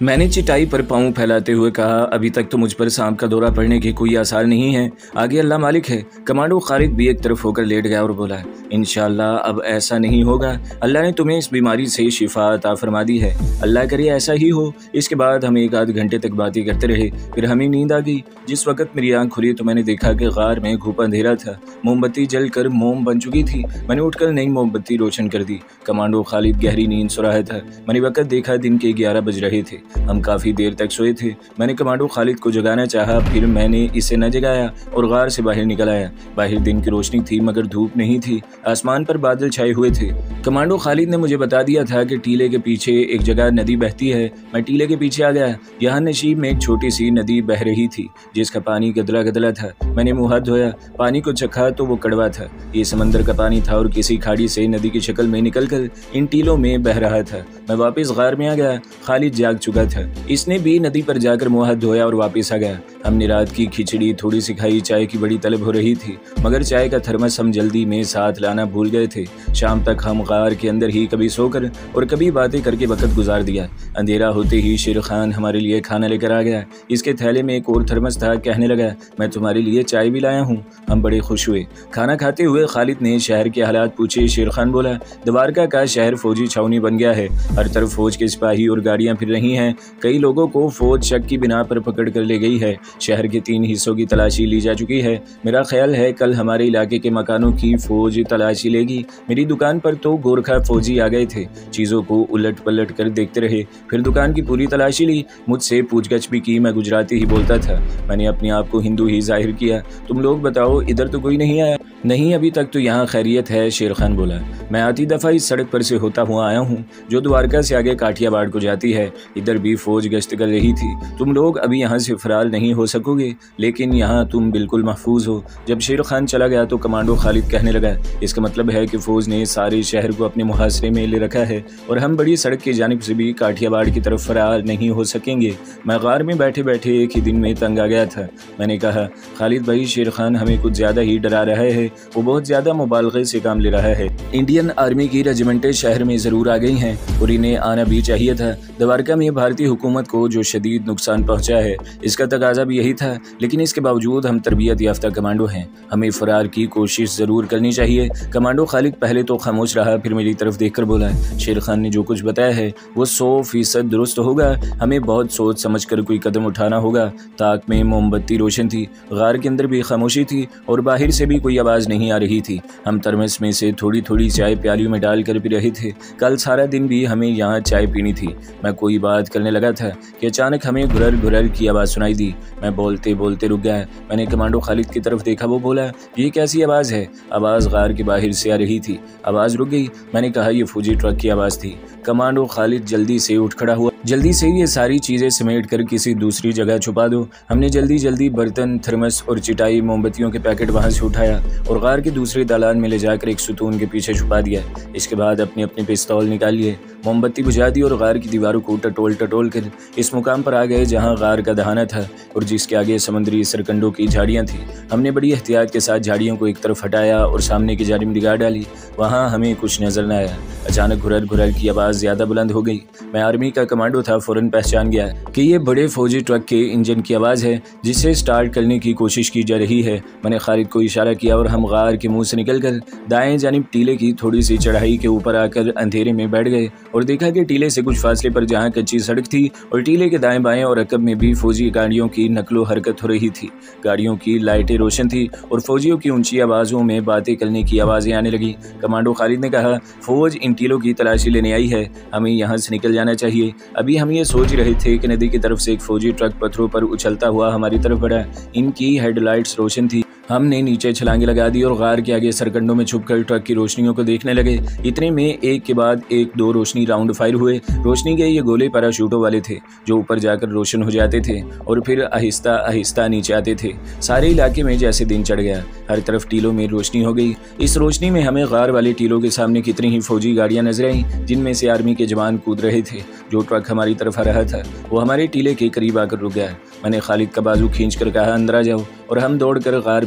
मैंने चिटाई पर पाँव फैलाते हुए कहा, अभी तक तो मुझ पर सांप का दौरा पड़ने के कोई आसार नहीं है, आगे अल्लाह मालिक है। कमांडो खालिद भी एक तरफ होकर लेट गया और बोला, इंशाअल्लाह अब ऐसा नहीं होगा। अल्लाह ने तुम्हें इस बीमारी से शिफा अता फरमा दी है, अल्लाह करे ऐसा ही हो। इसके बाद हम एक आध घंटे तक बातें करते रहे, फिर हमें नींद आ गई। जिस वक्त मेरी आंख खुली तो मैंने देखा कि गार में घुप अंधेरा था, मोमबत्ती जलकर मोम बन चुकी थी। मैंने उठकर नई मोमबत्ती रोशन कर दी। कमांडो खालिद गहरी नींद सो रहा था। मैंने वक्त देखा, दिन के 11 बज रहे थे। हम काफ़ी देर तक सोए थे। मैंने कमांडो खालिद को जगाना चाहा, फिर मैंने इसे न जगाया और गार से बाहर निकल आया। बाहर दिन की रोशनी थी मगर धूप नहीं थी। आसमान पर बादल छाए हुए थे। कमांडो खालिद ने मुझे बता दिया था कि टीले के पीछे एक जगह नदी बहती है। मैं टीले के पीछे आ गया। यहाँ नशीब में एक छोटी सी नदी बह रही थी जिसका पानी गदला गदला था। मैंने मुँह हाथ धोया, पानी को चखा तो वो कड़वा था। ये समंदर का पानी था और किसी खाड़ी से नदी की शक्ल में निकलकर इन टीलों में बह रहा था। मैं वापस गार में आ गया। खालिद जाग चुका था। इसने भी नदी पर जाकर मुँह हाथ धोया और वापस आ गया। हमने रात की खिचड़ी थोड़ी सी खाई। चाय की बड़ी तलब हो रही थी मगर चाय का थर्मस हम जल्दी में साथ लाना भूल गए थे। शाम तक हम गार के अंदर ही कभी सोकर और कभी बातें करके वक्त गुजार दिया। अंधेरा होते ही शेर खान हमारे लिए खाना लेकर आ गया। इसके थैले में एक और थर्मस था। कहने लगा, मैं तुम्हारे लिए चाय भी लाया हूँ। हम बड़े खुश हुए। खाना खाते हुए खालिद ने शहर के हालात पूछे। शेर खान बोला, द्वारका का शहर फौजी छावनी बन गया है। हर तरफ फौज के सिपाही और गाड़ियाँ फिर रही हैं। कई लोगों को फौज शक की बिना पर पकड़ कर ले गई है। शहर के 3 हिस्सों की तलाशी ली जा चुकी है। मेरा ख्याल है कल हमारे इलाके के मकानों की फौज तलाशी लेगी। मेरी दुकान पर तो गोरखा फौजी आ गए थे। चीज़ों को उलट पलट कर देखते रहे, फिर दुकान की पूरी तलाशी ली। मुझसे पूछगछ भी की। मैं गुजराती ही बोलता था। मैंने अपने आप को हिंदू ही जाहिर किया। तुम लोग बताओ, इधर तो कोई नहीं आया? नहीं, अभी तक तो यहाँ खैरियत है, शेर खान बोला। मैं आती दफ़ा इस सड़क पर से होता हुआ आया हूँ जो द्वारका से आगे काठियावाड़ को जाती है। इधर भी फौज गश्त कर रही थी। तुम लोग अभी यहाँ से फरार नहीं हो सकोगे, लेकिन यहाँ तुम बिल्कुल महफूज हो। जब शेर खान चला गया तो कमांडो खालिद कहने लगा, इसका मतलब है कि फौज ने सारे शहर को अपने मुहासरे में ले रखा है और हम बड़ी सड़क की जानिब से भी काठियावाड़ की तरफ फरार नहीं हो सकेंगे। मैं गार में बैठे बैठे एक ही दिन में तंग आ गया था। मैंने कहा, खालिद भाई, शेर खान हमें कुछ ज़्यादा ही डरा रहा है। वो बहुत ज़्यादा मुबालगे से काम ले रहा है। इंडियन आर्मी की रेजिमेंटें शहर में ज़रूर आ गई हैं और इन्हें आना भी चाहिए था। द्वारका में भारतीय हुकूमत को जो शदीद नुकसान पहुंचा है, इसका तकाजा भी यही था। लेकिन इसके बावजूद हम तरबियत याफ्ता कमांडो हैं, हमें फरार की कोशिश ज़रूर करनी चाहिए। कमांडो खालिद पहले तो खामोश रहा, फिर मेरी तरफ देखकर बोला, शेर खान ने जो कुछ बताया है वो 100% दुरुस्त होगा। हमें बहुत सोच समझ कर कोई कदम उठाना होगा। ताक में मोमबत्ती रोशन थी। गार के अंदर भी खामोशी थी और बाहर से भी कोई आवाज़ नहीं आ रही थी। हम थर्मस में से थोड़ी थोड़ी चाय प्यालियों में डालकर पी रहे थे। कल सारा दिन भी हमें यहाँ चाय पीनी थी। मैं कोई बात करने लगा था कि अचानक हमें घुरर घुरर की आवाज़ सुनाई दी। मैं बोलते बोलते रुक गया। मैंने कमांडो खालिद की तरफ देखा। वो बोला, ये कैसी आवाज़ है? आवाज़ गार के बाहर से आ रही थी। आवाज़ रुक गई। मैंने कहा, ये फौजी ट्रक की आवाज़ थी। कमांडो खालिद जल्दी से उठ खड़ा हुआ। जल्दी से ये सारी चीज़ें समेट कर किसी दूसरी जगह छुपा दो। हमने जल्दी जल्दी बर्तन, थर्मस और चिटाई, मोमबत्तियों के पैकेट वहाँ से उठाया और गार के दूसरे दालान में ले जाकर एक सुतून के पीछे छुपा दिया। इसके बाद अपने अपने पिस्तौल निकाल लिए, मोमबत्ती बुझा दी और गार की दीवारों को टटोल टटोल कर इस मुकाम पर आ गए जहाँ गार का दहाना था और जिसके आगे समुद्री सरकंडों की झाड़ियाँ थीं। हमने बड़ी एहतियात के साथ झाड़ियों को एक तरफ हटाया और सामने की जानिब निगाह डाली। वहाँ हमें कुछ नजर न आया। अचानक घुरर घुरर की आवाज़ ज़्यादा बुलंद हो गई। मैं आर्मी का कमांडो था, फ़ौरन पहचान गया कि ये बड़े फौजी ट्रक के इंजन की आवाज़ है जिसे स्टार्ट करने की कोशिश की जा रही है। मैंने खालिद को इशारा किया और हम गार के मुंह से निकलकर दाएं जानिब टीले की थोड़ी सी चढ़ाई के ऊपर आकर अंधेरे में बैठ गए और देखा कि टीले से कुछ फासले पर जहां कच्ची सड़क थी और टीले के दाएं बाएं और अकब में भी फौजी गाड़ियों की नकलो हरकत हो रही थी। गाड़ियों की लाइटें रोशन थी और फौजियों की ऊंची आवाज़ों में बातें करने की आवाज़ें आने लगी। कमांडो खालिद ने कहा, फौज इन टीलों की तलाशी लेने आई है, हमें यहाँ से निकल जाना चाहिए। अभी हम ये सोच रहे थे कि नदी की तरफ से एक फौजी ट्रक पत्थरों पर उछलता हुआ हमारी तरफ बढ़ा। इनकी हेडलाइट्स रोशन थी। हमने नीचे छलांगे लगा दी और गार के आगे सरकंडों में छुपकर ट्रक की रोशनियों को देखने लगे। इतने में एक के बाद एक 2 रोशनी राउंड फायर हुए। रोशनी के ये गोले पैराशूटों वाले थे जो ऊपर जाकर रोशन हो जाते थे और फिर आहिस्ता आहिस्ता नीचे आते थे। सारे इलाके में जैसे दिन चढ़ गया। हर तरफ टीलों में रोशनी हो गई। इस रोशनी में हमें गार वाले टीलों के सामने कितनी ही फौजी गाड़ियां नजर आईं जिनमें से आर्मी के जवान कूद रहे थे। जो ट्रक हमारी तरफ आ रहा था वो हमारे टीले के करीब आकर रुक गया। मैंने खालिद का बाजू खींच कर कहा, अंदर आ जाओ, और हम दौड़कर गार में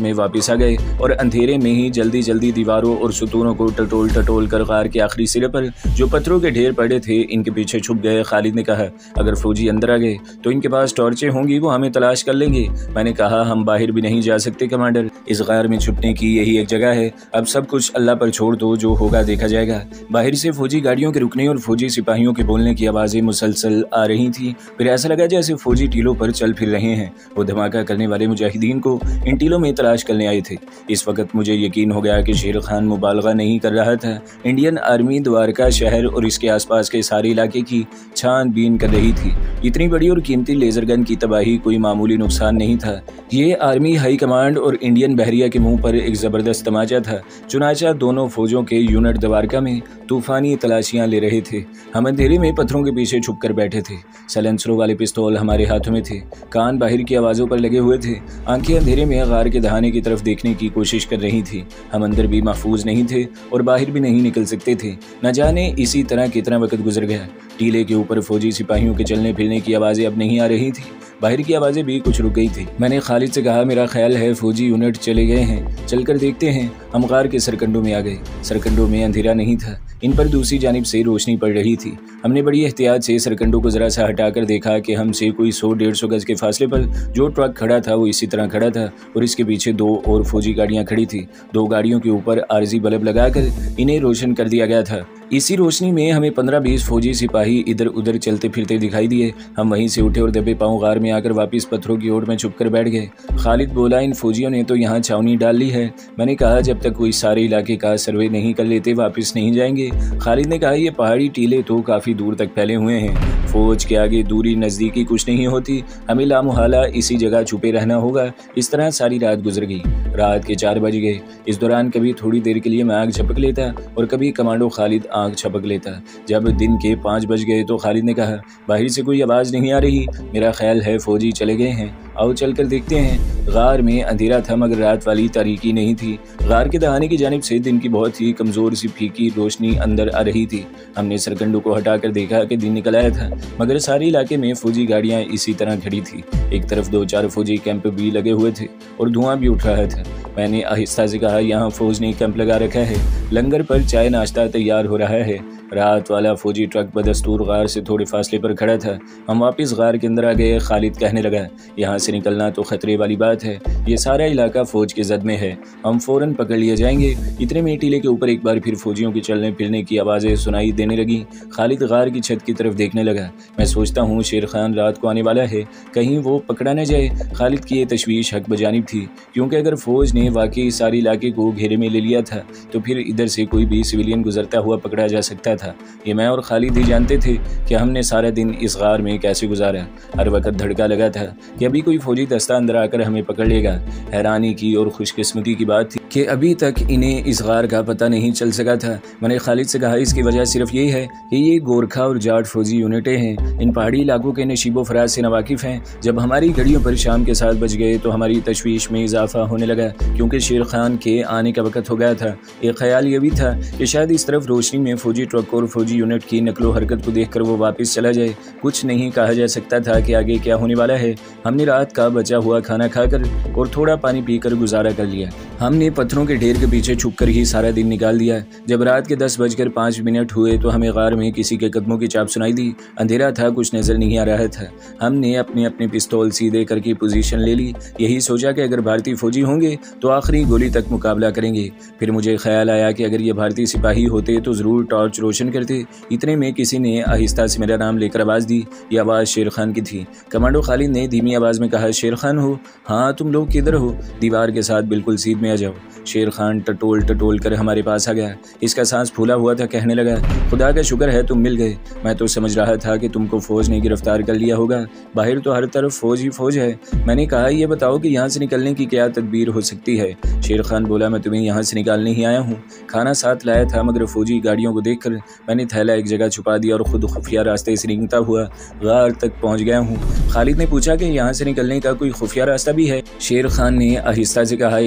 में वापस आ गए और अंधेरे में ही जल्दी जल्दी दीवारों और सुतूनों को टटोल टटोल कर गार के आखिरी सिरे पर जो पत्थरों के ढेर पड़े थे इनके पीछे छुप गए। खालिद ने कहा, अगर फौजी अंदर आ गए तो इनके पास टॉर्चें होंगी, वो हमें तलाश कर लेंगे। मैंने कहा, हम बाहर भी नहीं जा सकते कमांडर, इस गार में छुपने की यही एक जगह है। अब सब कुछ अल्लाह पर छोड़ दो, जो होगा देखा जाएगा। बाहर से फौजी गाड़ियों के रुकने और फौजी सिपाहियों के बोलने की आवाज़ें मुसलसल आ रही थी। फिर ऐसा लगा जैसे फौजी टीलों पर चल फिर रहे हैं। वो धमाका करने वाले मुजाहिदीन को इन टीलों में तलाश करने आए थे। इस वक्त मुझे यकीन हो गया कि शेर खान मुबालगा नहीं कर रहा था। इंडियन आर्मी द्वारका शहर और इसके आसपास के सारे इलाके की छानबीन कर रही थी। इतनी बड़ी और कीमती लेजर गन की तबाही कोई मामूली नुकसान नहीं था। ये आर्मी हाई कमांड और इंडियन बहरिया के मुंह पर एक ज़बरदस्त तमाचा था। चुनाचा दोनों फौजों के यूनिट द्वारका में तूफानी तलाशियां ले रहे थे। हम अंधेरे में पत्थरों के पीछे छुप कर बैठे थे। सैलेंसरों वाले पिस्तौल हमारे हाथों में थे। कान बाहर की आवाज़ों पर लगे हुए थे। आंखें अंधेरे में गार के दहाने की तरफ देखने की कोशिश कर रही थी। हम अंदर भी महफूज नहीं थे और बाहर भी नहीं निकल सकते थे। न जाने इसी तरह कितना वक्त गुजर गया। टीले के ऊपर फौजी सिपाहियों के चलने फिरने की आवाज़ें अब नहीं आ रही थी। बाहर की आवाज़ें भी कुछ रुक गई थी। मैंने खालिद से कहा, मेरा ख्याल है फौजी यूनिट चले गए हैं, चलकर देखते हैं। हम गार के सरकंडों में आ गए। सरकंडों में अंधेरा नहीं था, इन पर दूसरी जानिब से रोशनी पड़ रही थी। हमने बड़ी एहतियात से सरकंडों को जरा सा हटाकर देखा कि हमसे कोई 100-150 गज के फासले पर जो ट्रक खड़ा था वो इसी तरह खड़ा था और इसके पीछे 2 और फौजी गाड़ियां खड़ी थी। 2 गाड़ियों के ऊपर आरजी बल्ब लगाकर इन्हें रोशन कर दिया गया था। इसी रोशनी में हमें 15-20 फौजी सिपाही इधर उधर चलते फिरते दिखाई दिए। हम वहीं से उठे और दबे पांव गार में आकर वापस पत्थरों की ओर में छुपकर बैठ गए। खालिद बोला, इन फौजियों ने तो यहाँ छावनी डाल ली है। मैंने कहा, जब तक कोई सारे इलाके का सर्वे नहीं कर लेते वापस नहीं जाएंगे। खालिद ने कहा, ये पहाड़ी टीले तो काफ़ी दूर तक फैले हुए हैं। फौज के आगे दूरी नज़दीकी कुछ नहीं होती। हमें लामुहाला इसी जगह छुपे रहना होगा। इस तरह सारी रात गुजर गई। रात के 4 बज गए। इस दौरान कभी थोड़ी देर के लिए मैं आग झपक लेता और कभी कमांडो खालिद आग झपक लेता। जब दिन के 5 बज गए तो खालिद ने कहा, बाहर से कोई आवाज़ नहीं आ रही। मेरा ख्याल है फौजी चले गए हैं, आओ चलकर देखते हैं। गार में अंधेरा था मगर रात वाली तारीकी नहीं थी। गार के दहाने की जानिब से दिन की बहुत ही कमज़ोर सी फीकी रोशनी अंदर आ रही थी। हमने सरकंडों को हटाकर देखा कि दिन निकल आया था मगर सारे इलाके में फौजी गाड़ियां इसी तरह खड़ी थी। एक तरफ 2-4 फौजी कैंप भी लगे हुए थे और धुआं भी उठ रहा था। मैंने आहिस्ता से कहा, यहाँ फौज ने कैंप लगा रखा है, लंगर पर चाय नाश्ता तैयार हो रहा है। रात वाला फौजी ट्रक बदस्तूर गार से थोड़े फासले पर खड़ा था। हम वापस गार के अंदर आ गए। खालिद कहने लगा, यहाँ से निकलना तो खतरे वाली बात है। ये सारा इलाका फौज के जद में है, हम फौरन पकड़ लिए जाएंगे। इतने में टीले के ऊपर एक बार फिर फौजियों के चलने फिरने की आवाज़ें सुनाई देने लगी। खालिद गार की छत की तरफ देखने लगा। मैं सोचता हूँ शेर खान रात को आने वाला है, कहीं वो पकड़ा न जाए। खालिद की ये तशवीश हक बजानिब थी, क्योंकि अगर फौज ने वाकई सारे इलाके को घेरे में ले लिया था तो फिर इधर से कोई भी सिविलियन गुजरता हुआ पकड़ा जा सकता था। ये मैं और खालिद ही जानते थे कि हमने सारा दिन इस गार में कैसे गुजारा। हर वक्त धड़का लगा था कि अभी कोई फौजी दस्ता अंदर आकर हमें पकड़ लेगा। हैरानी की और खुशकिस्मती की बात थी कि अभी तक इन्हें इस गार का पता नहीं चल सका था। मैंने खालिद से कहा, इसकी वजह सिर्फ यही है कि ये गोरखा और जाट फौजी यूनिटें हैं, इन पहाड़ी इलाकों के नशीबो फराज से नवाकिफ़ हैं। जब हमारी घड़ियों पर शाम के 7 बज गए तो हमारी तशवीश में इजाफा होने लगा, क्योंकि शेर खान के आने का वक्त हो गया था। एक ख्याल ये भी था कि शायद इस तरफ रोशनी में फौजी ट्रक और फौजी यूनिट की नकलो हरकत को देखकर वो वापस चला जाए। कुछ नहीं कहा जा सकता था कि आगे क्या होने वाला है। हमने रात का बचा हुआ खाना खाकर और थोड़ा पानी पीकर गुजारा कर लिया। हमने पत्थरों के ढेर के पीछे छुपकर ही सारा दिन निकाल दिया। जब रात के 10:05 हुए तो हमें गार में किसी के कदमों की चाप सुनाई दी। अंधेरा था, कुछ नजर नहीं आ रहा था। हमने अपने अपने पिस्तौल सीधे करके पोजीशन ले ली। यही सोचा कि अगर भारतीय फौजी होंगे तो आखिरी गोली तक मुकाबला करेंगे। फिर मुझे ख्याल आया कि अगर ये भारतीय सिपाही होते तो ज़रूर टॉर्च रोशन करते। इतने में किसी ने आहिस्ता से मेरा नाम लेकर आवाज़ दी। ये आवाज़ शेर खान की थी। कमांडो खालिद ने धीमी आवाज़ में कहा, शेर खान हो? हाँ, तुम लोग किधर हो? दीवार के साथ बिल्कुल सीध में आ जाओ। शेर खान टटोल टटोल कर हमारे पास आ गया। इसका सांस फूला हुआ था। कहने लगा, खुदा का शुक्र है तुम मिल गए। मैं तो समझ रहा था कि तुमको फौज ने गिरफ्तार कर लिया होगा। बाहर तो हर तरफ फौज ही फौज है। मैंने कहा, ये बताओ कि यहाँ से निकलने की क्या तदबीर हो सकती है? शेर खान बोला, मैं तुम्हें यहाँ से निकालने ही आया हूँ। खाना साथ लाया था मगर फौजी गाड़ियों को देखकर मैंने थैला एक जगह छुपा दिया और खुद खुफिया रास्ते से रेंगता हुआ गार तक पहुँच गया हूँ। खालिद ने पूछा कि यहाँ से निकलने का कोई खुफिया रास्ता भी है? शेर खान ने आहिस्ता से कहा, एक रास्ता है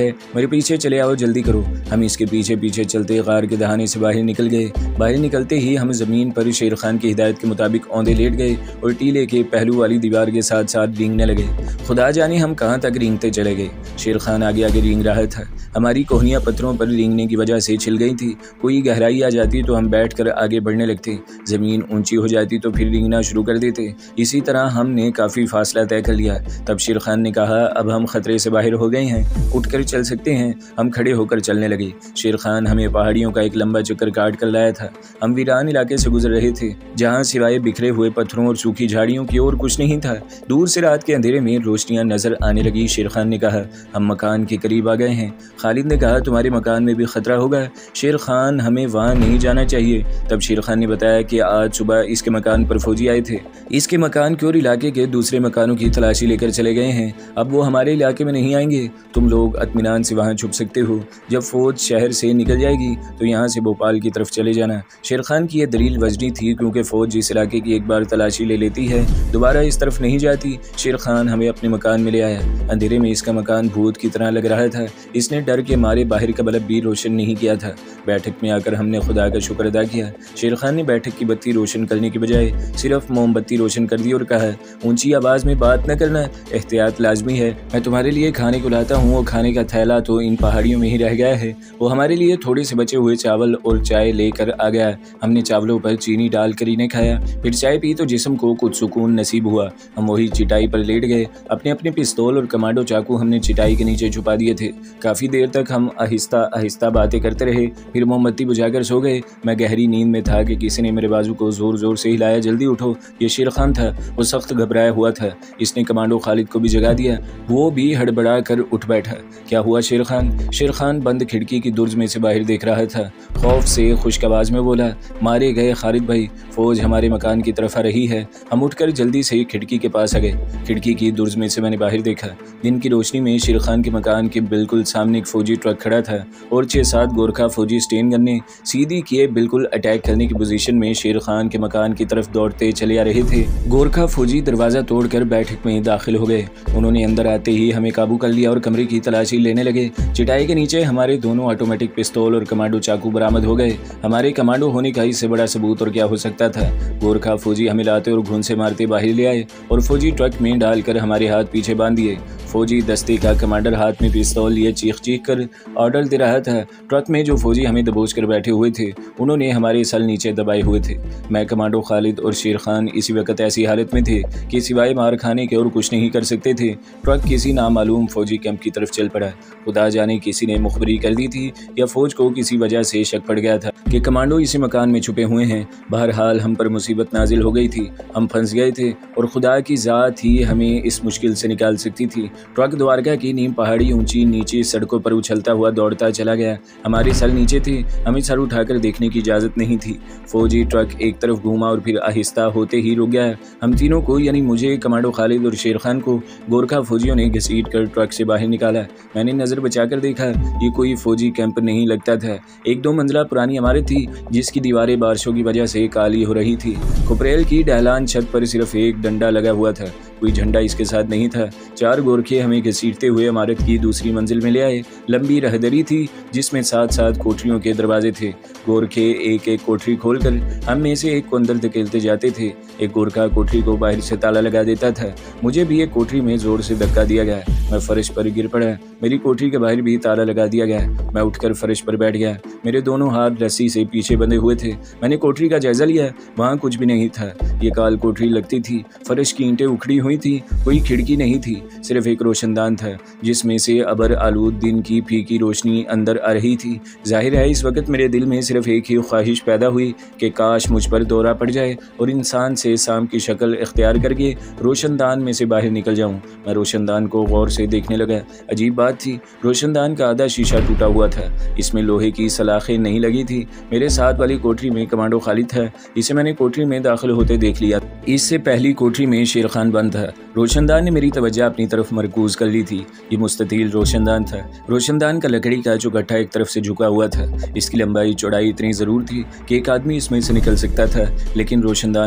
है, मेरे पीछे चले आओ, जल्दी करो। हम इसके पीछे पीछे चलते गार के दहाने से बाहर निकल गए। बाहर निकलते ही हम ज़मीन पर शेर खान की हिदायत के मुताबिक औंधे लेट गए और टीले के पहलू वाली दीवार के साथ साथ रेंगने लगे। खुदा जाने हम कहाँ तक रेंगते चले गए। शेर खान आगे आगे रेंग रहा था। हमारी कोहनियाँ पत्थरों पर रेंगने की वजह से छिल गई थी। कोई गहराई आ जाती तो हम बैठकर आगे बढ़ने लगते, ज़मीन ऊंची हो जाती तो फिर रेंगना शुरू कर देते। इसी तरह हमने काफ़ी फासला तय कर लिया। तब शेर खान ने कहा, अब हम खतरे से बाहर हो गए हैं, उठकर चल सकते हैं। हम खड़े होकर चलने लगे। शेर खान हमें पहाड़ियों का एक लंबा चक्कर काट कर लाया था। हम वीरान इलाके से गुजर रहे थे, जहाँ सिवाय बिखरे हुए पत्थरों और सूखी झाड़ियों की और कुछ नहीं था। दूर से रात के अंधेरे में रोशनियां नजर आने लगी। शेर खान ने कहा, हम मकान के करीब आ गए हैं। खालिद ने कहा, तुम्हारे मकान में भी खतरा होगा शेर खान, हमें वहाँ नहीं जाना चाहिए। तब शेर खान ने बताया कि आज सुबह इसके मकान पर फौजी आए थे। इसके मकान की और इलाके के दूसरे मकानों की तलाशी लेकर चले गए हैं। अब वो हमारे इलाके में नहीं आएंगे। तुम लोग इत्मीनान से वहाँ छुप सकते हो। जब फौज शहर से निकल जाएगी तो यहाँ से भोपाल की तरफ चले जाना। शेर खान की यह दलील वजनी थी, क्योंकि फौज जिस इलाके की एक बार तलाशी ले लेती है दोबारा इस तरफ नहीं जाती। शेर खान हमें अपने मकान में ले आया। अंधेरे में इसका मकान भूत की तरह लग रहा था। इसने डर के मारे बाहर का बल्ब भी रोशन नहीं किया था। बैठक में आकर हमने खुदा का शुक्र अदा किया। शेर खान ने बैठक की बत्ती रोशन करने की बजाय सिर्फ मोमबत्ती रोशन कर दी और कहा, ऊंची आवाज़ में बात न करना, एहतियात लाजमी है। मैं तुम्हारे लिए खाने को लाता हूँ। वो खाने का थैला तो इन पहाड़ियों में ही रह गया है। वो हमारे लिए थोड़े से बचे हुए चावल और चाय लेकर आ गया। हमने चावलों पर चीनी डालकर इन्हें खाया, फिर चाय पी तो जिस्म को कुछ सुकून नसीब हुआ। हम वही चिटाई पर लेट गए। अपने अपने पिस्तौल और कमांडो चाकू हमने चिटाई के नीचे छुपा दिए थे। काफ़ी देर तक हम आहिस्ता आहिस्ता बातें करते रहे, फिर मोमबत्ती बुझाकर सो गए। मैं गहरी नींद में था कि किसी ने मेरे बाजू को जोर जोर से हिलाया, जल्दी उठो। ये शेर खान था। वो सख्त घबराया हुआ था। इसने कमांडो खालिद को भी जगा दिया। वो भी हड़बड़ा कर उठ बैठा। क्या हुआ शेर खान? शेर खान बंद खिड़की की दुर्ज में से बाहर देख रहा था। खौफ से खुश्क आवाज में बोला, मारे गए खालिद भाई, फौज हमारे मकान की तरफ आ रही है। हम उठकर जल्दी से खिड़की के पास आ गए। खिड़की की दुर्ज में से मैंने बाहर देखा। दिन की रोशनी में शेर खान के मकान के बिल्कुल सामने एक फौजी ट्रक खड़ा था और 6-7 गोरखा फौजी स्टेन गन ने सीधी किए बिल्कुल अटैक करने की पोजीशन में शेर खान के मकान की तरफ दौड़ते चले आ रहे थे। गोरखा फौजी दरवाजा तोड़कर बैठक में दाखिल हो गए। उन्होंने अंदर आते ही हमें काबू कर लिया और कमरे की तलाशी लेने लगे। चिटाई के नीचे हमारे दोनों ऑटोमेटिक पिस्तौल और कमांडो चाकू बरामद हो गए। हमारे कमांडो होने का इससे बड़ा सबूत और क्या हो सकता था। गोरखा फौजी हमें लाते और घून से मारते बाहर ले आए और फौजी ट्रक में डालकर हमारे हाथ पीछे बांध दिए। फौजी दस्ते का कमांडर हाथ में पिस्तौल लिए चीख चीख कर ऑर्डर दे रहा था। ट्रक में जो फौजी हमें दबोच कर बैठे हुए थे उन्होंने हमारे सर नीचे दबाए हुए थे। मैं, कमांडो खालिद और शेर खान इसी वक्त ऐसी हालत में थे कि सिवाय मार खाने के और कुछ नहीं कर सकते थे। ट्रक किसी नामालूम फौजी कैंप की तरफ चल पड़ा। खुदा जाने किसी ने मुखबरी कर दी थी या फौज को किसी वजह से शक पड़ गया था कि कमांडो इसी मकान में छुपे हुए हैं। बहरहाल हम पर मुसीबत नाजिल हो गई थी। हम फंस गए थे और खुदा की ज़ात ही हमें इस मुश्किल से निकाल सकती थी। ट्रक द्वारका की नीम पहाड़ी ऊंची नीचे सड़कों पर उछलता हुआ दौड़ता चला गया। हमारे सर नीचे थे। हमें सर उठाकर देखने की इजाज़त नहीं थी। फौजी ट्रक एक तरफ घूमा और फिर आहिस्ता होते ही रुक गया। हम तीनों को, यानी मुझे, कमांडो खालिद और शेर खान को, गोरखा फौजियों ने घसीट कर ट्रक से बाहर निकाला। मैंने नज़र बचाकर देखा, ये कोई फौजी कैंप नहीं लगता था। 1-2 मंजिला पुरानी इमारत थी जिसकी दीवारें बारिशों की वजह से काली हो रही थी। खुपरेल की ढलान छत पर सिर्फ एक डंडा लगा हुआ था, कोई झंडा इसके साथ नहीं था। 4 गोरखे हमें घसीटते हुए इमारत की दूसरी मंजिल में ले आए। लंबी रहदरी थी जिसमें 7-7 कोठरियों के दरवाजे थे। गोरखे एक एक कोठरी खोलकर हम में से एक को अंदर धकेलते जाते थे। एक गोरखा कोठरी को बाहर से ताला लगा देता था। मुझे भी एक कोठरी में जोर से धक्का दिया गया। मैं फर्श पर गिर पड़ा। मेरी कोठरी के बाहर भी ताला लगा दिया गया। मैं उठकर फर्श पर बैठ गया। मेरे दोनों हाथ रस्सी से पीछे बंधे हुए थे। मैंने कोठरी का जायजा लिया, वहाँ कुछ भी नहीं था। ये काल कोठरी लगती थी। फर्श की ईंटें उखड़ी हुई थी। कोई खिड़की नहीं थी, सिर्फ एक रोशनदान था जिसमें से अबर आलूद दिन की फीकी रोशनी अंदर आ रही थी। जाहिर है इस वक्त मेरे दिल में सिर्फ एक ही ख्वाहिश पैदा हुई कि काश मुझ पर दौरा पड़ जाए और इंसान से शाम की शक्ल इख्तियार करके रोशनदान में से बाहर निकल जाऊं। मैं रोशनदान को गौर से देखने लगा। अजीब बात थी, रोशनदान का आधा शीशा टूटा हुआ था। इसमें लोहे की सलाखें नहीं लगी थी। मेरे साथ वाली कोठरी में कमांडो खालिद था। इसे मैंने कोठरी में दाखिल होते देख लिया। इससे पहली कोठरी में शेर खान बंद था। रोशनदान ने मेरी तवज्जो अपनी तरफ मरकूज कर ली थी। ये मुस्ततील रोशनदान था। रोशनदान का लकड़ी का जो गट्ठा एक तरफ से झुका हुआ था। इसकी लंबाई चौड़ाई इतनी ज़रूर थी कि एक आदमी इसमें से निकल सकता था, लेकिन रोशनदान फर्श से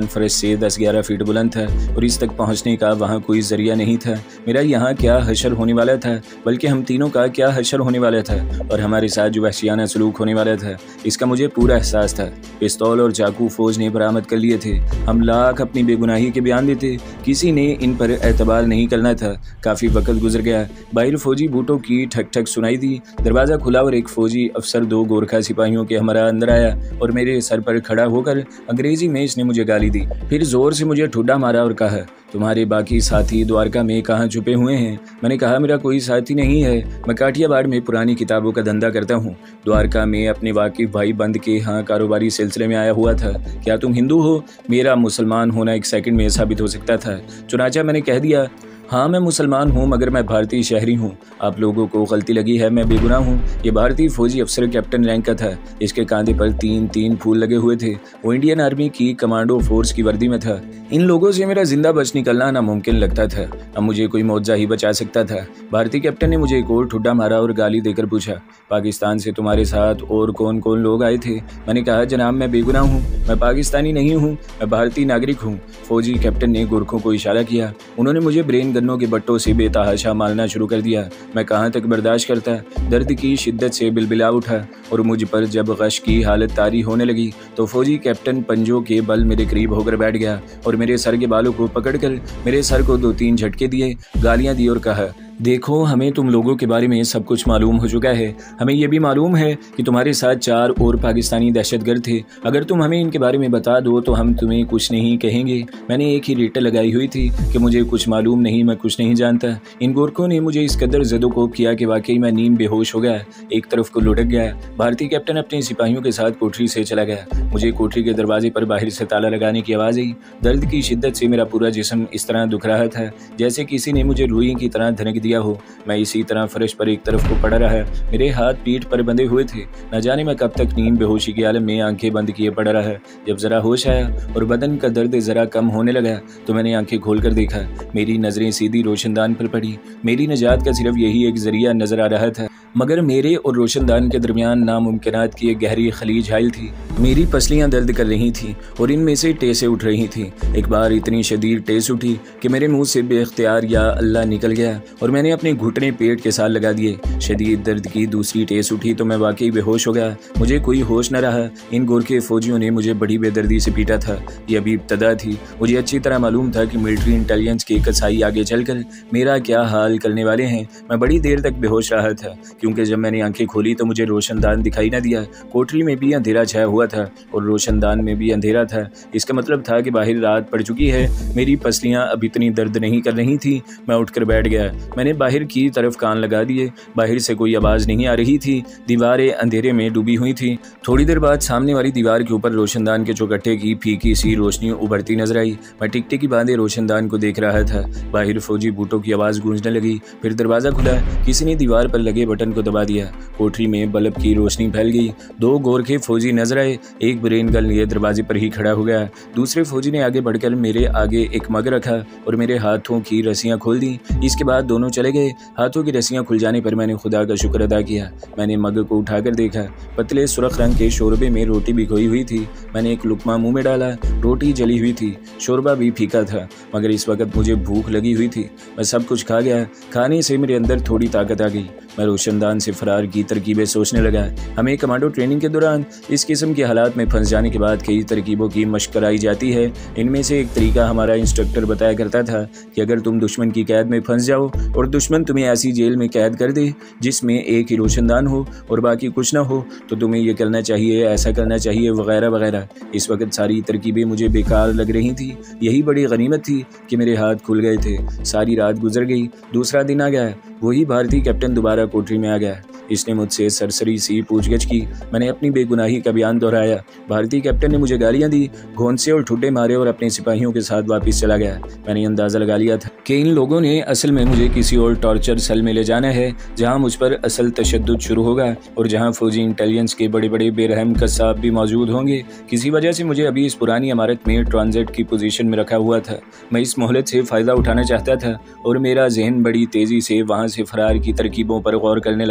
से 10-11 फीट बुलंद था और इस तक पहुंचने का वहां कोई जरिया नहीं था। मेरा यहाँ क्या हशर होने वाला था, बल्कि हम तीनों का क्या हशर होने वाला था और हमारे साथ जो वहशियाना सलूक होने वाला था, इसका मुझे पूरा एहसास था। पिस्तौल और चाकू फौज ने बरामद कर लिए थे। हम लाख अपनी बेगुनाही के बयान देते, किसी ने इन पर एतबार नहीं करना था। काफ़ी वक्त गुजर गया। बाहर फौजी बूटों की ठक ठक सुनाई दी। दरवाज़ा खुला और एक फौजी अफसर 2 गोरखा सिपाहियों के हमारा अंदर आया और मेरे सर पर खड़ा होकर अंग्रेजी में इसने मुझे गाली दी। फिर जोर से मुझे ठुड्डा मारा और कहा, तुम्हारे बाकी साथी द्वारका में कहाँ छुपे हुए हैं? मैंने कहा, मेरा कोई साथी नहीं है, मैं काठियावाड़ में पुरानी किताबों का धंधा करता हूँ। द्वारका में अपने वाकिफ भाई बंद के यहाँ कारोबारी सिलसिले में आया हुआ था। क्या तुम हिंदू हो? मेरा मुसलमान होना एक सेकंड में साबित हो सकता था। चुनाचा मैंने कह दिया, हाँ मैं मुसलमान हूँ, मगर मैं भारतीय शहरी हूँ। आप लोगों को गलती लगी है, मैं बेगुनाह हूँ। ये भारतीय फौजी अफसर कैप्टन रैंक का था। इसके कांधे पर 3-3 फूल लगे हुए थे। वो इंडियन आर्मी की कमांडो फोर्स की वर्दी में था। इन लोगों से मेरा जिंदा बच निकलना नामुमकिन लगता था। अब मुझे कोई मौजा ही बचा सकता था। भारतीय कैप्टन ने मुझे एक और ठुड्डा मारा और गाली देकर पूछा, पाकिस्तान से तुम्हारे साथ और कौन कौन लोग आए थे? मैंने कहा, जनाब मैं बेगुनाह हूँ, मैं पाकिस्तानी नहीं हूँ, मैं भारतीय नागरिक हूँ। फौजी कैप्टन ने गोरखों को इशारा किया। उन्होंने मुझे ब्रेन गन्नों के बट्टों से बेतहाशा मारना शुरू कर दिया। मैं कहाँ तक बर्दाश्त करता। दर्द की शिद्दत से बिलबिला उठा और मुझ पर जब गश की हालत तारी होने लगी तो फौजी कैप्टन पंजों के बल मेरे करीब होकर बैठ गया और मेरे सर के बालों को पकड़कर मेरे सर को 2-3 झटके दिए, गालियां दी और कहा, देखो हमें तुम लोगों के बारे में सब कुछ मालूम हो चुका है। हमें यह भी मालूम है कि तुम्हारे साथ 4 और पाकिस्तानी दहशतगर्द थे। अगर तुम हमें इनके बारे में बता दो तो हम तुम्हें कुछ नहीं कहेंगे। मैंने एक ही रेट लगाई हुई थी कि मुझे कुछ मालूम नहीं, मैं कुछ नहीं जानता। इन गोरखों ने मुझे इस कदर ज़दोकोब किया कि वाकई मैं नीम बेहोश हो गया, एक तरफ को लुढ़क गया। भारतीय कैप्टन अपने सिपाहियों के साथ कोठरी से चला गया। मुझे कोठरी के दरवाजे पर बाहर से ताला लगाने की आवाज़ आई। दर्द की शिद्दत से मेरा पूरा जिस्म इस तरह दुख रहा था जैसे किसी ने मुझे रुई की तरह धनक दिया हो। मैं इसी तरह फर्श पर एक तरफ को पड़ा रहा। मेरे हाथ पीठ पर बंधे हुए थे। न जाने मैं कब तक नींद बेहोशी के आलम में आंखें बंद किए पड़ा रहा। जब जरा होश आया और बदन का दर्द जरा कम होने लगा तो मैंने आंखें खोलकर देखा। मेरी नजरें सीधी रोशनदान पर पड़ी। मेरी निजात का सिर्फ यही एक जरिया नजर आ रहा था, मगर मेरे और रोशनदान के दरमियान नामुमकिनात की एक गहरी खलीज हाइल थी। मेरी पसलियां दर्द कर रही थीं और इनमें से टेसें उठ रही थीं। एक बार इतनी शदीद टेस उठी कि मेरे मुंह से बेख्तियार या अल्लाह निकल गया और मैंने अपने घुटने पेट के साथ लगा दिए। शदीद दर्द की दूसरी टेस उठी तो मैं वाकई बेहोश हो गया। मुझे कोई होश न रहा। इन गोरखे फौजियों ने मुझे बड़ी बेदर्दी से पीटा था। ये अभी इब्तदा थी। मुझे अच्छी तरह मालूम था कि मिलिट्री इंटेलिजेंस के कसाई आगे चलकर मेरा क्या हाल करने वाले हैं। मैं बड़ी देर तक बेहोश रहा था क्योंकि जब मैंने आंखें खोली तो मुझे रोशनदान दिखाई न दिया। कोठरी में भी अंधेरा छाया हुआ था और रोशनदान में भी अंधेरा था। इसका मतलब था कि बाहर रात पड़ चुकी है। मेरी पसलियां अब इतनी दर्द नहीं कर रही थी। मैं उठकर बैठ गया। मैंने बाहर की तरफ कान लगा दिए। बाहर से कोई आवाज़ नहीं आ रही थी। दीवारें अंधेरे में डूबी हुई थी। थोड़ी देर बाद सामने वाली दीवार के ऊपर रोशनदान के चौकट्टे की फीकी सी रोशनी उभरती नजर आई। मैं टिकटिकी बांधे रोशनदान को देख रहा था। बाहर फौजी बूटों की आवाज़ गूंजने लगी। फिर दरवाज़ा खुला। किसी ने दीवार पर लगे बटन को दबा दिया। कोठरी में बल्ब की रोशनी फैल गई। 2 गोरखे फौजी नजर आए। एक ब्रेन गन लिए दरवाजे पर ही खड़ा हो गया। दूसरे फौजी ने आगे बढ़कर मेरे आगे एक मग रखा और मेरे हाथों की रस्सियां खोल दी। इसके बाद दोनों चले गए। हाथों की रस्सियां खुल जाने पर मैंने खुदा का शुक्र अदा किया। मैंने मग को उठाकर देखा। पतले सुर्ख रंग के शोरबे में रोटी भिगोई हुई थी। मैंने एक लुकमा मुंह में डाला। रोटी जली हुई थी, शोरबा भी फीका था, मगर इस वक्त मुझे भूख लगी हुई थी। मैं सब कुछ खा गया। खाने से मेरे अंदर थोड़ी ताकत आ गई। मैं रोशनदान से फरार की तरकीबें सोचने लगा। हमें कमांडो ट्रेनिंग के दौरान इस किस्म के हालात में फंस जाने के बाद कई तरकीबों की मशक कराई जाती है। इनमें से एक तरीका हमारा इंस्ट्रक्टर बताया करता था कि अगर तुम दुश्मन की कैद में फंस जाओ और दुश्मन तुम्हें ऐसी जेल में कैद कर दे जिसमें एक ही रोशनदान हो और बाकी कुछ ना हो तो तुम्हें यह करना चाहिए, ऐसा करना चाहिए, वगैरह वगैरह। इस वक्त सारी तरकीबें मुझे बेकार लग रही थी। यही बड़ी गनीमत थी कि मेरे हाथ खुल गए थे। सारी रात गुजर गई। दूसरा दिन आ गया। वही भारतीय कैप्टन दोबारा कोठरी में आ गया। इसने मुझसे सरसरी सी पूछगछ की। मैंने अपनी बेगुनाही का बयान दोहराया। भारतीय कैप्टन ने मुझे गालियां दी, घोंसे और ठुड्डे मारे और अपने सिपाहियों के साथ वापस चला गया। मैंने अंदाज़ा लगा लिया था कि इन लोगों ने असल में मुझे किसी और टॉर्चर सेल में ले जाना है जहां मुझ पर असल तशद्दुद शुरू होगा और जहां फौजी इंटेलिजेंस के बड़े बड़े बेरहम कसाब भी मौजूद होंगे। किसी वजह से मुझे अभी इस पुरानी इमारत में ट्रांजिट की पोजीशन में रखा हुआ था। मैं इस मोहलत से फ़ायदा उठाना चाहता था और मेरा जहन बड़ी तेज़ी से वहाँ से फरार की तरकीबों पर गौर करने लगा था।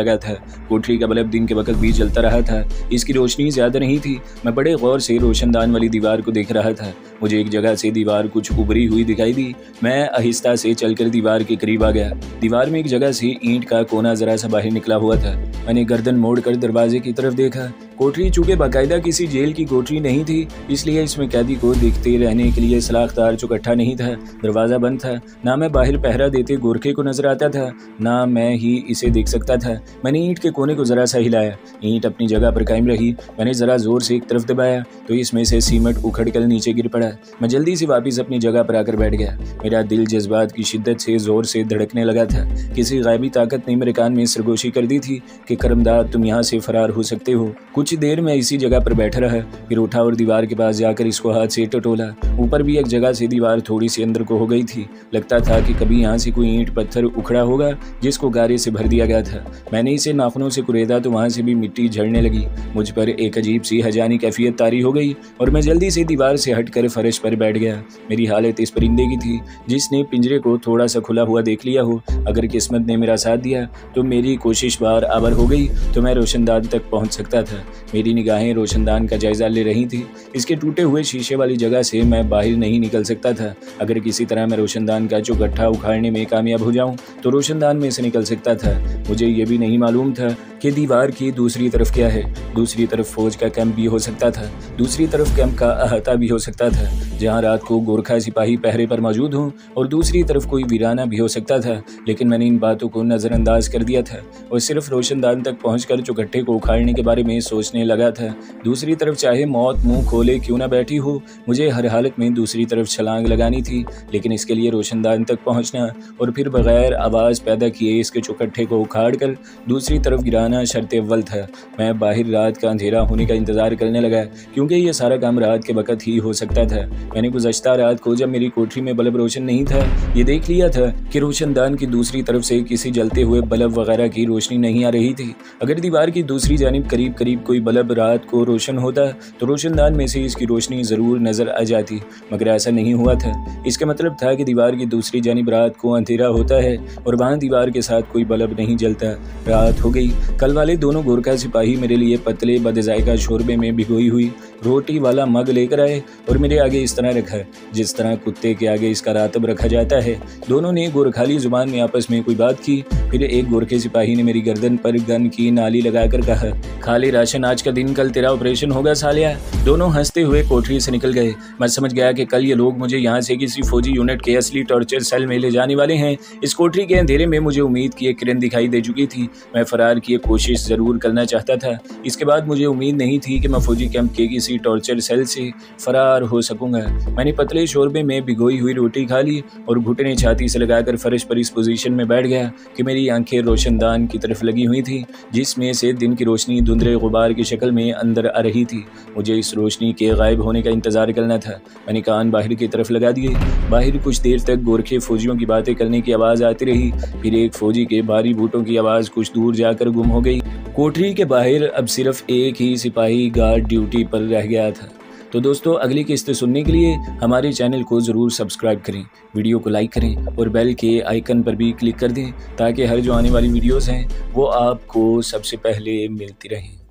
कोठरी का बल्ब दिन के वक्त भी जलता रहा था। इसकी रोशनी ज़्यादा नहीं थी। मैं बड़े गौर से रोशनदान वाली दीवार को देख रहा था। मुझे एक जगह से दीवार कुछ उभरी हुई दिखाई दी। मैं आहिस्ता से चलकर दीवार के करीब आ गया। दीवार में एक जगह से ईंट का कोना जरा सा बाहर निकला हुआ था। मैंने गर्दन मोड़कर दरवाजे की तरफ देखा। कोठरी चूंकि बाकायदा किसी जेल की कोठरी नहीं थी, इसलिए इसमें कैदी को देखते रहने के लिए सलाखदार चौकट्टा नहीं था। दरवाज़ा बंद था। ना मैं बाहर पहरा देते गोरखे को नजर आता था, ना मैं ही इसे देख सकता था। मैंने ईंट के कोने को जरा सा हिलाया। ईंट अपनी जगह पर कायम रही। मैंने जरा जोर से एक तरफ दबाया तो इसमें से सीमेंट उखड़ कर नीचे गिर पड़ा। मैं जल्दी से वापस अपनी जगह पर आकर बैठ गया। मेरा दिल जज्बात की शिद्दत से जोर से धड़कने लगा था। किसी गायबी ताकत ने मेरे कान में सरगोशी कर दी थी कि करमदाद, तुम यहाँ से फरार हो सकते हो। कुछ देर में इसी जगह पर बैठा रहा, फिर उठा और दीवार के पास जाकर इसको हाथ से टटोला। ऊपर भी एक जगह से दीवार थोड़ी सी अंदर को हो गई थी। लगता था कि कभी यहाँ से कोई ईंट पत्थर उखड़ा होगा जिसको गारे से भर दिया गया था। मैंने इसे नाखूनों से कुरेदा तो वहाँ से भी मिट्टी झड़ने लगी। मुझ पर एक अजीब सी हजानी कैफियत तारी हो गई और मैं जल्दी से दीवार से हटकर फर्श पर बैठ गया। मेरी हालत इस परिंदे की थी जिसने पिंजरे को थोड़ा सा खुला हुआ देख लिया हो। अगर किस्मत ने मेरा साथ दिया तो मेरी कोशिश बार आवर हो गई तो मैं रोशनदान तक पहुँच सकता था। मेरी निगाहें रोशनदान का जायजा ले रही थी। इसके टूटे हुए शीशे वाली जगह से मैं बाहर नहीं निकल सकता था। अगर किसी तरह मैं रोशनदान का चौगट्ठा उखाड़ने में कामयाब हो जाऊं तो रोशनदान में से निकल सकता था। मुझे ये भी नहीं मालूम था कि दीवार की दूसरी तरफ क्या है। दूसरी तरफ फौज का कैंप भी हो सकता था। दूसरी तरफ कैंप का अहाता भी हो सकता था जहां रात को गोरखा सिपाही पहरे पर मौजूद हों, और दूसरी तरफ कोई वीराना भी हो सकता था। लेकिन मैंने इन बातों को नज़रअंदाज कर दिया था और सिर्फ रोशनदान तक पहुंचकर चौगट्ठे को उखाड़ने के बारे में सोचने लगा था। दूसरी तरफ चाहे मौत मुंह खोले क्यों ना बैठी हो, मुझे हर हालत में दूसरी तरफ छलांग लगानी थी। लेकिन इसके लिए रोशनदान तक पहुंचना और फिर बगैर आवाज़ पैदा किए इसके चौगट्ठे को उखाड़ कर दूसरी तरफ गिराना शर्त अव्वल था। मैं बाहर रात का अंधेरा होने का इंतज़ार करने लगा क्योंकि यह सारा काम रात के वक्त ही हो सकता था। मैंने गुज़श्ता रात को जब मेरी कोठरी में बल्ब रोशन नहीं था, ये देख लिया था कि रोशनदान की दूसरी तरफ से किसी जलते हुए बल्ब वगैरह की रोशनी नहीं आ रही थी। अगर दीवार की दूसरी जानिब करीब करीब कोई बल्ब रात को रोशन होता तो रोशनदान में से इसकी रोशनी ज़रूर नज़र आ जाती, मगर ऐसा नहीं हुआ था। इसका मतलब था कि दीवार की दूसरी जानिब रात को अंधेरा होता है और वहाँ दीवार के साथ कोई बल्ब नहीं जलता। रात हो गई। कल वाले दोनों गोरखा सिपाही मेरे लिए पतले बदजायका शोरबे में भिगोई हुई रोटी वाला मग लेकर आए और मेरे आगे इस तरह रखा जिस तरह कुत्ते के आगे इसका रातब रखा जाता है। दोनों ने गोरखाली जुबान में आपस में कोई बात की। फिर एक गोरखे सिपाही ने मेरी गर्दन पर गन की नाली लगाकर कहा, खा ले राशन, आज का दिन, कल तेरा ऑपरेशन होगा सालिया। दोनों हंसते हुए कोठरी से निकल गए। मैं समझ गया कि कल ये लोग मुझे यहाँ से किसी फौजी यूनिट के असली टॉर्चर सेल में ले जाने वाले हैं। इस कोठरी के अंधेरे में मुझे उम्मीद की एक किरण दिखाई दे चुकी थी। मैं फरार की कोशिश जरूर करना चाहता था। इसके बाद मुझे उम्मीद नहीं थी कि मैं फौजी कैंप के किसी टॉर्चर सेल से फरार हो सकूंगा। मैंने पतले शोरबे में भिगोई हुई रोटी खा ली और घुटने छाती से लगाकर फर्श पर इस पोजीशन में बैठ गया कि मेरी आंखें रोशनदान की तरफ लगी हुई थी जिसमें से दिन की रोशनी धुंधले गुबार की शक्ल में अंदर आ रही थी। मुझे इस रोशनी के गायब होने का इंतजार करना था। मैंने कान बाहर की तरफ लगा दिए। बाहर कुछ देर तक गोरखे फौजियों की बातें करने की आवाज़ आती रही। फिर एक फौजी के भारी बूटों की आवाज़ कुछ दूर जाकर गुम हो गई। कोठरी के बाहर अब सिर्फ एक ही सिपाही गार्ड ड्यूटी पर रह गया था। तो दोस्तों, अगली किस्त सुनने के लिए हमारे चैनल को ज़रूर सब्सक्राइब करें, वीडियो को लाइक करें और बेल के आइकन पर भी क्लिक कर दें ताकि हर जो आने वाली वीडियोस हैं वो आपको सबसे पहले मिलती रहें।